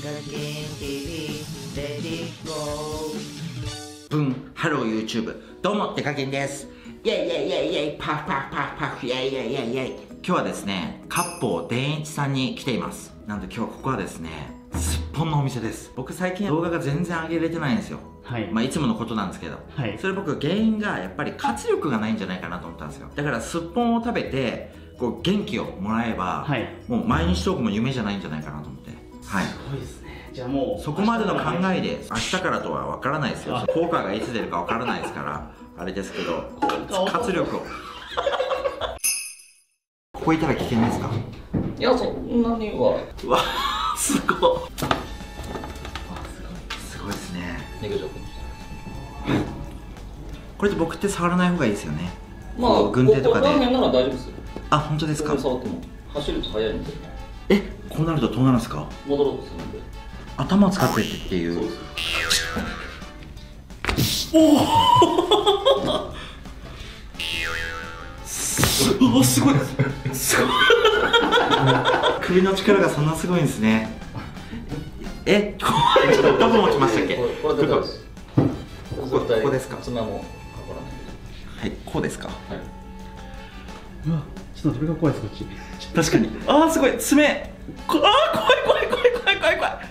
TV レディゴハロー YouTube、 どうもデカケンです。イェイイェイイェイイェイ、パフパフパフパフ、イェイイェイイェイイェイ。今日はですね、割烹田一さんに来ています。なんで今日ここはですね、すっぽんのお店です。僕最近動画が全然上げれてないんですよ。はい、まあいつものことなんですけど、はい、それ僕原因がやっぱり活力がないんじゃないかなと思ったんですよ。だからすっぽんを食べてこう元気をもらえば、はい、もう毎日トークも夢じゃないんじゃないかなと思って。はい、すごいですね。じゃあもうそこまでの考えで明日からとは分からないですよ。効果がいつ出るか分からないですからあれですけど、活力をここいたら危険ですか？ いや、そんなには。 うわすごい、すごいですね。これって僕って触らない方がいいですよね。 まあ軍手とかでラーメンなら大丈夫ですよ。 あ、本当ですか？ 触っても走ると速いんで。 え、こうなるとどうなるんですか？ 戻ろうとするんで頭を使ってっていう。そうです。おおすごいすごい首の力がそんなすごいんですね。え、ちょっとどこ持ちましたっけ？ これでどうです？ ここですか？ 爪もかからない。 はい、こうですか？はい。 うわ、ちょっとそれが怖いです、こっち。 確かに。ああ、すごい、爪。ああ、怖い怖い怖い怖い怖い怖い。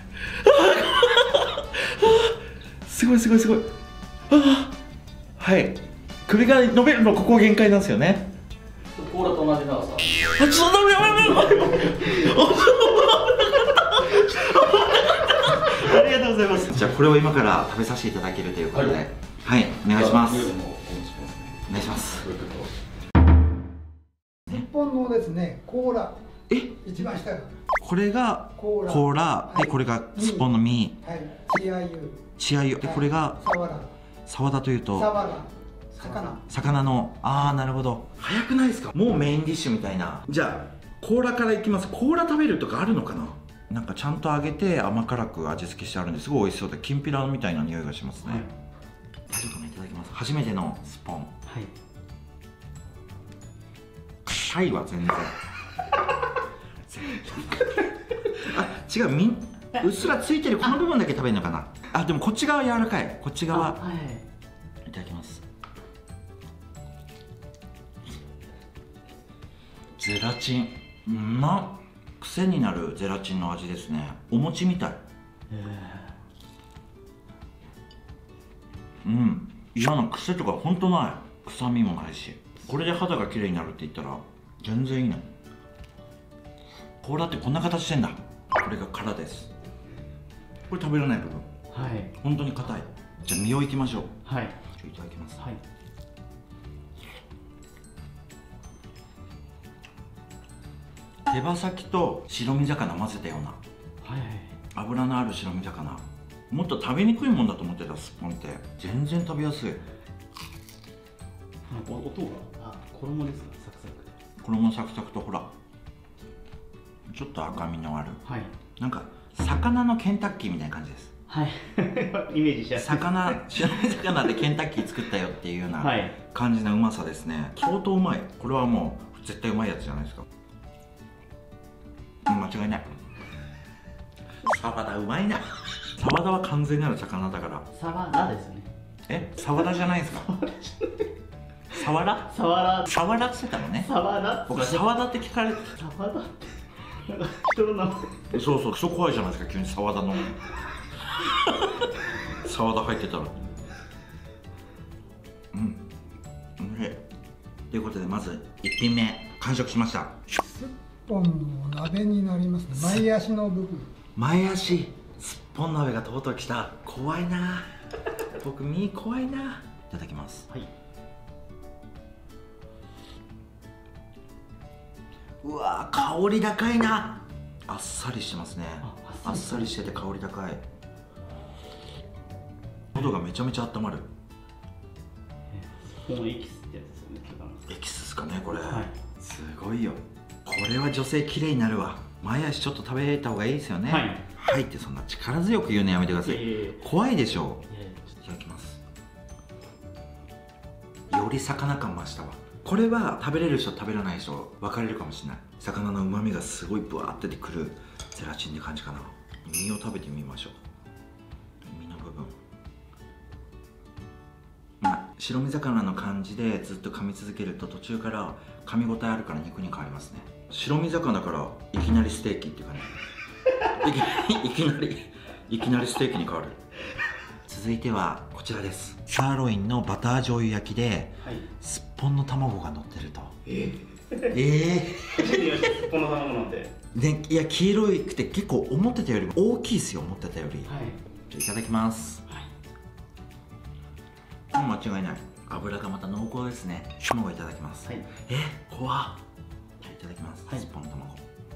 すごいすごいすごい。ああ、はい。首が伸びるのここ限界なんですよね。 甲羅と同じ長さ。 あ、ちょっとやばいやばいやばい。ありがとうございます。じゃあこれを今から食べさせていただけるということで、はい、お願いします。お願いします。 日本のですね、甲羅。 え、 一番下が。 これが甲羅で、これがすっぽんの身。はい。 血あゆ。 血あゆで、これがサワラ。サワラというと。サワラ。魚の、ああ、なるほど。早くないですか？もうメインディッシュみたいな。じゃあ甲羅からいきます。甲羅食べるとかあるのかな？なんかちゃんと揚げて甘辛く味付けしてあるんですごい美味しそうで、きんぴらみたいな匂いがしますね。はい、大丈夫かな？いただきます。初めてのスポン。はい。硬いは全然。あ、違う、うっすらついてるこの部分だけ食べるのかな。あ、でもこっち側柔らかい。こっち側。はい。いただきます。ゼラチン、うまっ。癖になるゼラチンの味ですね。お餅みたい。うん、嫌な癖とかほんとない。臭みもないし、これで肌が綺麗になるって言ったら全然いいの。甲羅ってこんな形してんだ。これが殻です。これ食べられない部分。はい、本当に硬い。じゃあ身をいきましょう。はい、いただきます。はい、手羽先と白身魚混ぜたような、はい、脂のある白身魚。もっと食べにくいもんだと思ってたスッポンって。全然食べやすい。 音が、あ、衣ですか？サクサク。 衣サクサクと、ほらちょっと赤みのある、はい、なんか魚のケンタッキーみたいな感じです。はいイメージしやすい。白身魚でケンタッキー作ったよっていうような感じのうまさですね。相当うまい。これはもう絶対うまいやつじゃないですか。間違いない。サワラうまいな。サワラは完全なる魚だから。 サワラですね。 え、サワラじゃないですか？サワラ？サワラ。サワラって言ってたのね。サワラ。僕サワラって聞かれて。 サワラって。なんか人の名前。 そうそう、クソ怖いじゃないですか、急にサワラの。サワラ入ってたら。うん。おいしい。ということで、まず1品目完食しました。 すっぽんの鍋になりますね。前足の部分。 前足。すっぽん鍋がとうとう来た。怖いな。僕身怖いな。いただきます。はい。うわー、香り高いな。あっさりしてますね。あっさりしてて香り高い。喉がめちゃめちゃ温まる。 このエキスってやつですよね。 エキスですかね、これ。はい、すごいよ。これは女性綺麗になるわ。前足ちょっと食べた方がいいですよね。はい、はいってそんな力強く言うのやめてください。怖いでしょう。いただきます。より魚感増したわ。これは食べれる人食べれない人分かれるかもしれない。魚の旨味がすごいブワーってくるゼラチンって感じかな。 身を食べてみましょう。身の部分、白身魚の感じでずっと噛み続けると途中から噛み応えあるから肉に変わりますね。白身魚からいきなりステーキっていうかねいきなりステーキに変わる。続いてはこちらです。サーロインのバター醤油焼きで、はい、すっぽんの卵が乗ってると。 初めて見ました、すっぽんの卵なんて。 ね、いや黄色くて結構思ってたよりも大きいですよ、思ってたより。はい、いただきます。はい、間違いない。油がまた濃厚ですね。卵いただきます。はい、怖っ。はい、いただきます。はい、すっぽんの卵。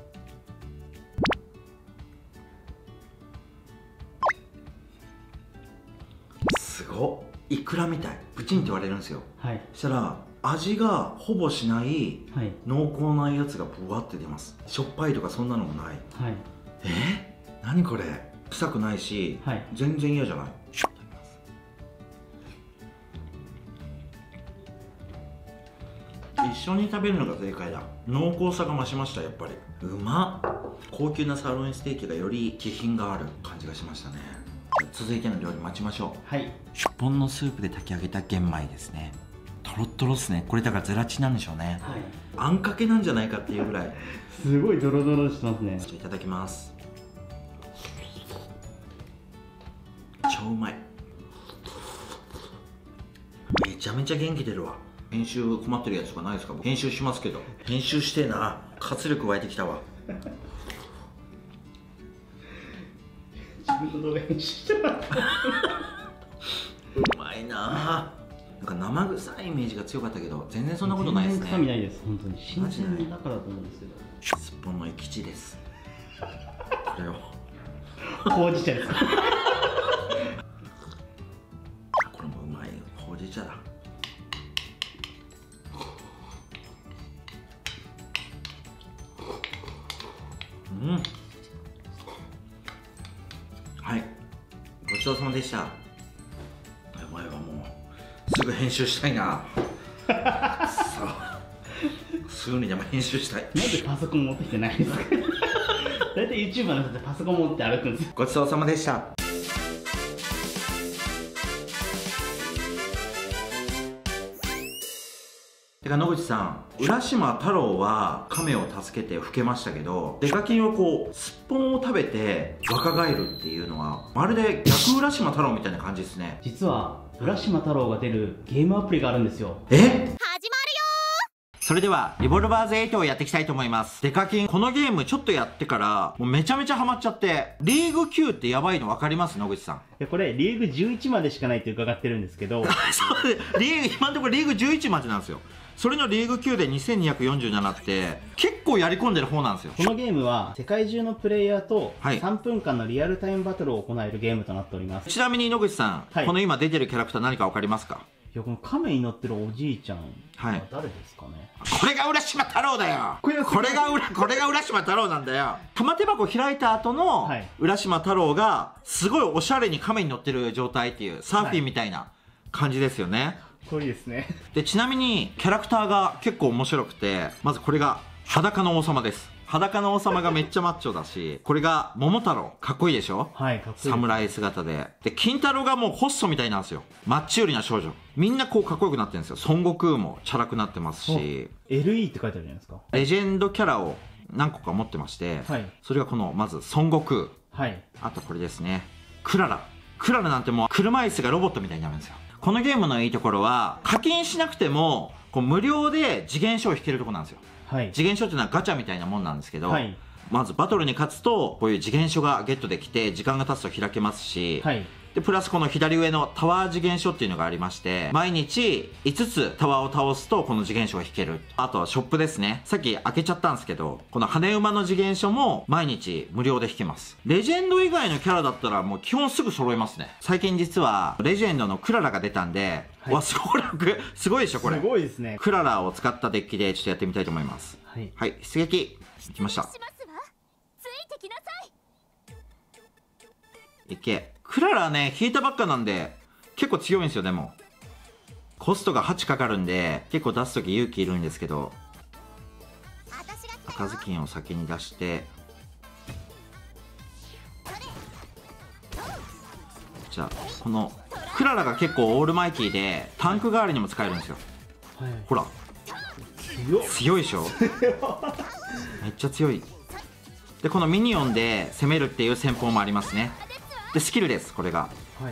すごっ。イクラみたい。プチンって割れるんですよ。はい、そしたら味がほぼしない、はい、濃厚なやつがブワって出ます。しょっぱいとかそんなのもない。はい、何これ。臭くないし、はい、全然嫌じゃない。一緒に食べるのが正解だ。濃厚さが増しました。やっぱりうまっ。高級なサーロインステーキがより気品がある感じがしましたね。続いての料理待ちましょう。はい、すっぽんのスープで炊き上げた玄米ですね。トロットロっすね。これだからゼラチンなんでしょうね。はい、あんかけなんじゃないかっていうぐらいすごいドロドロしてますね。 じゃあいただきます。超うまい。めちゃめちゃ元気出るわ。編集困ってるやつとかないですか？編集しますけど。編集してえな。活力湧いてきたわ。 自分の動画編集してます。 うまいな。なんか生臭いイメージが強かったけど全然そんなことないですね。 臭みないです。本当に新鮮だからと思うんですけど。 すっぽんの生き地です。これをほうじ茶です。これもうまい。ほうじ茶だ。うん。はい、ごちそうさまでした。やばいわ、もうすぐ編集したいな。すぐにでも編集したい。 なんでパソコン持ってきてないんですか？大体 YouTuber の人ってパソコン持って歩くんですよ。 ごちそうさまでした。てか野口さん、浦島太郎は亀を助けて老けましたけど、デカキンはこうすっぽんを食べて若返るっていうのはまるで逆浦島太郎みたいな感じですね。 実は浦島太郎が出るゲームアプリがあるんですよ。 始まるよ。それではリボルバーズ8をやっていきたいと思います。デカキンこのゲームちょっとやってからもうめちゃめちゃハマっちゃって、リーグ9ってやばいの分かります？野口さん。 いや、これリーグ11までしかないって伺ってるんですけど。 そうで、今のところリーグ11までなんですよ。それのリーグ9で2247って結構やり込んでる方なんですよ。 このゲームは世界中のプレイヤーと3分間のリアルタイムバトルを行えるゲームとなっております。 ちなみに野口さん、はい、この今出てるキャラクター何か分かりますか？ いや、この亀に乗ってるおじいちゃん、はい、誰ですかね。 これが浦島太郎だよ。これが浦島太郎なんだよ。玉手箱開いた後の浦島太郎がすごいおしゃれに亀に乗ってる状態っていうサーフィンみたいな感じですよね。 これですね。 で、ちなみにキャラクターが結構面白くて、まずこれが裸の王様です。裸の王様がめっちゃマッチョだし、これが桃太郎、かっこいいでしょ？はい、かっこいい。侍姿で。で、金太郎がもうホストみたいなんですよ。マッチよりな少女。みんなこうかっこよくなってるんですよ。孫悟空もチャラくなってますし。 LE って書いてあるじゃないですか。 レジェンドキャラを何個か持ってまして、はい、それがこの、まず孫悟空。はい。あとこれですね。クララ。クララなんてもう車椅子がロボットみたいになるんですよ。このゲームのいいところは、課金しなくても、こう無料で次元書を引けるところなんですよ。はい。次元書っていうのはガチャみたいなもんなんですけど、はい。まずバトルに勝つと、こういう次元書がゲットできて、時間が経つと開けますし、はい。で、プラスこの左上のタワー次元書っていうのがありまして、毎日5つタワーを倒すとこの次元書が引ける。あとはショップですね。さっき開けちゃったんですけど、この羽馬の次元書も毎日無料で引けます。レジェンド以外のキャラだったらもう基本すぐ揃いますね。最近実はレジェンドのクララが出たんで、はい、わ、すごいでしょこれ。 すごいですね。 クララを使ったデッキでちょっとやってみたいと思います。はい。はい、出撃。いきました。いけ。クララね、引いたばっかなんで、結構強いんですよ、でも。コストが8かかるんで、結構出すとき勇気いるんですけど、赤ずきんを先に出して、 じゃあこのクララが結構オールマイティーでタンク代わりにも使えるんですよ。 はい、 ほら強いでしょめっちゃ強い。でこのミニオンで攻めるっていう戦法もありますね。でスキルです、これが。 はい、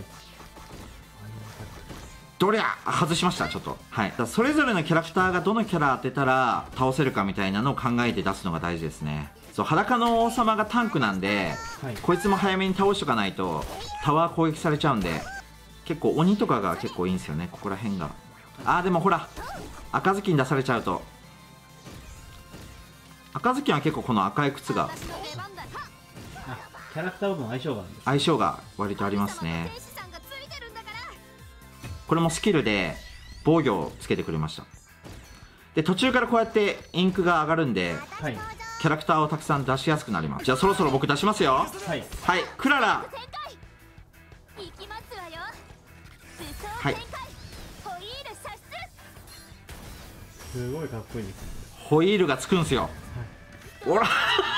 どりゃ外しました、ちょっと。はい、だからそれぞれのキャラクターがどのキャラ当てたら倒せるかみたいなのを考えて出すのが大事ですね。そう、裸の王様がタンクなんで、 はい、 こいつも早めに倒しとかないとタワー攻撃されちゃうんで、結構鬼とかが結構いいんですよね、ここら辺が。でもほら赤ずきん出されちゃうと、赤ずきんは結構この赤い靴がキャラクターごとの相性があるんです。 相性が割とありますね。これもスキルで防御をつけてくれました。で途中からこうやってインクが上がるんで、 はい、 キャラクターをたくさん出しやすくなります。じゃあそろそろ僕出しますよ。 はい、 はい、クララ。はい、 すごいかっこいいですね。 ホイールがつくんすよ。ほら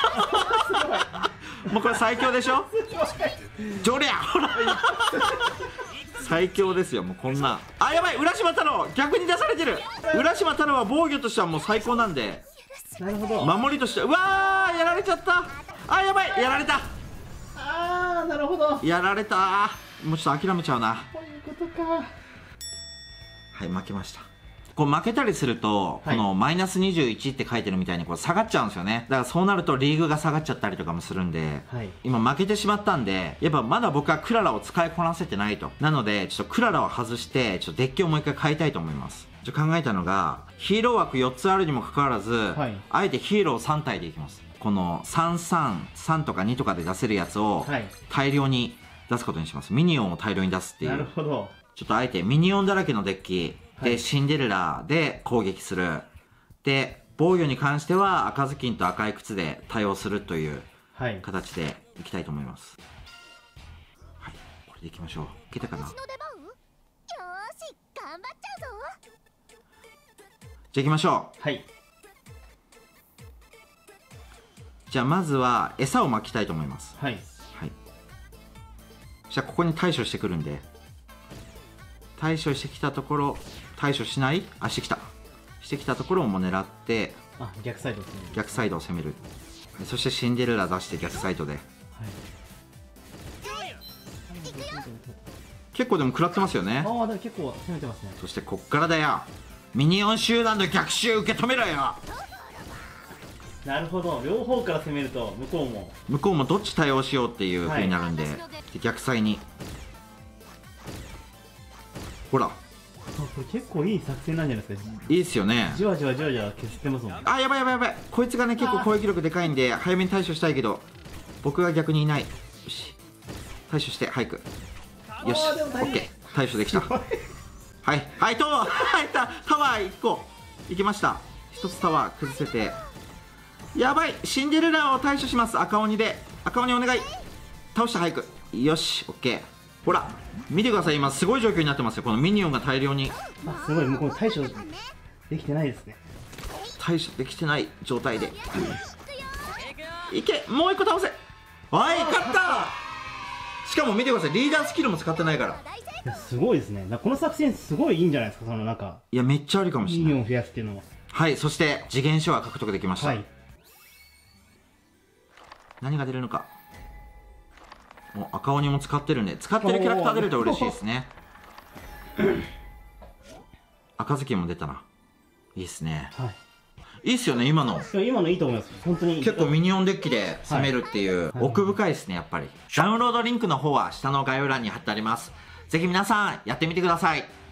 もうこれ最強でしょジョリャほら最強ですよ、もうこんな。やばい、浦島太郎逆に出されてる。浦島太郎は防御としてはもう最高なんで、 なるほど。 守りとしては、うわーやられちゃった。やばい、やられた。 なるほど。 やられた。もうちょっと諦めちゃうな。 こういうことか。 はい、負けました。こう負けたりすると、このマイナス21って書いてるみたいにこう下がっちゃうんですよね。だからそうなるとリーグが下がっちゃったりとかもするんで、今負けてしまったんで、やっぱまだ僕はクララを使いこなせてないと。なのでちょっとクララを外してちょっとデッキをもう一回変えたいと思います。考えたのが、ヒーロー枠4つあるにもかかわらず、あえてヒーロー3体でいきます。この333とか2とかで出せるやつを大量に出すことにします。ミニオンを大量に出すっていう。 なるほど。 ちょっとあえてミニオンだらけのデッキで、シンデレラで攻撃する。で、防御に関しては赤ずきんと赤い靴で対応するという形でいきたいと思います。はい、これでいきましょう。いけたかな。じゃあいきましょう。 はい。 じゃあまずは餌を巻きたいと思います。 はい。 はい。じゃあここに対処してくるんで、対処してきたところ、対処しない？してきたところをもう狙って、 逆サイドですね。 逆サイドを攻める。そしてシンデレラ出して逆サイドで。はい、結構でも食らってますよね。 でも結構攻めてますね。 そしてこっからだよ。ミニオン集団の逆襲受け止めろよ。 なるほど、両方から攻めると向こうもどっち対応しようっていう風になるんで、逆サイに。ほら、 これ結構いい作戦なんじゃないですか。 いいっすよね。 じわじわ削ってますもん。 やばいやばいやばい。こいつがね結構攻撃力でかいんで早めに対処したいけど、僕が逆にいない。よし、対処して早く。よし、オッケー、対処できた。はいはい、タワー1個いきました。1つタワー崩せて、やばい、シンデレラを対処します。赤鬼で、赤鬼お願い。倒して早く。よし、オッケー。ほら見てください、今すごい状況になってますよ。このミニオンが大量に。 すごい、もうこの対処できてないですね。 対処できてない状態でいけ、もう1個倒せ。はい、勝った。しかも見てください、リーダースキルも使ってないから。 いやすごいですね。この作戦すごいいいんじゃないですか。 いやめっちゃありかもしれない。 ミニオンを増やすっていうのは。 はい、そして次元書は獲得できました。何が出るのか。もう赤鬼も使ってるんで、使ってるキャラクター出ると嬉しいですね。赤ずきんも出たな。いいっすね。いいっすよね、今のいいと思います。本当に結構ミニオンデッキで攻めるっていう、奥深いですね。やっぱりダウンロードリンクの方は下の概要欄に貼ってあります。ぜひ皆さんやってみてください。